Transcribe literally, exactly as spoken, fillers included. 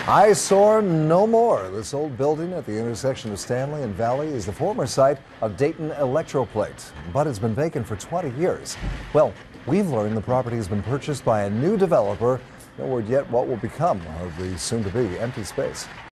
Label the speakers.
Speaker 1: Eyesore no more. This old building at the intersection of Stanley and Valley is the former site of Dayton Electroplate, but it's been vacant for twenty years. Well, we've learned the property has been purchased by a new developer. No word yet what will become of the soon-to-be empty space.